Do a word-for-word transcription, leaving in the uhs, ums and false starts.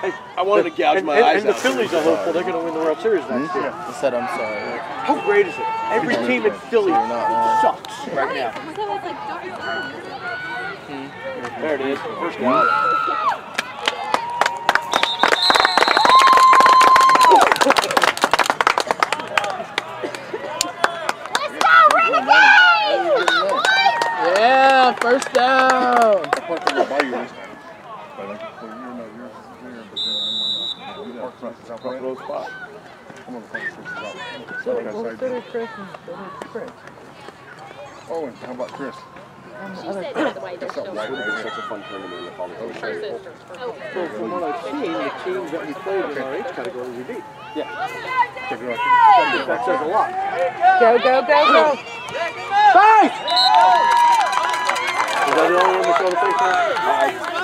Hey, I wanted to gouge and, my and, eyes and the out. Phillies are hopeful they're going to win the World Series next year. I said I'm sorry. How great is it? Every team in Philly sucks right now. There it is. First down. Yeah, first down. Oh, and how about Chris? She said by the way they're still That would have been such a fun tournament in the college. her sister. Oh. Well, from what I've seen, the teams that we played in our age category, we beat. Yeah. That says a lot. Go, go, go, go. Five! Is that the only one we saw the face on?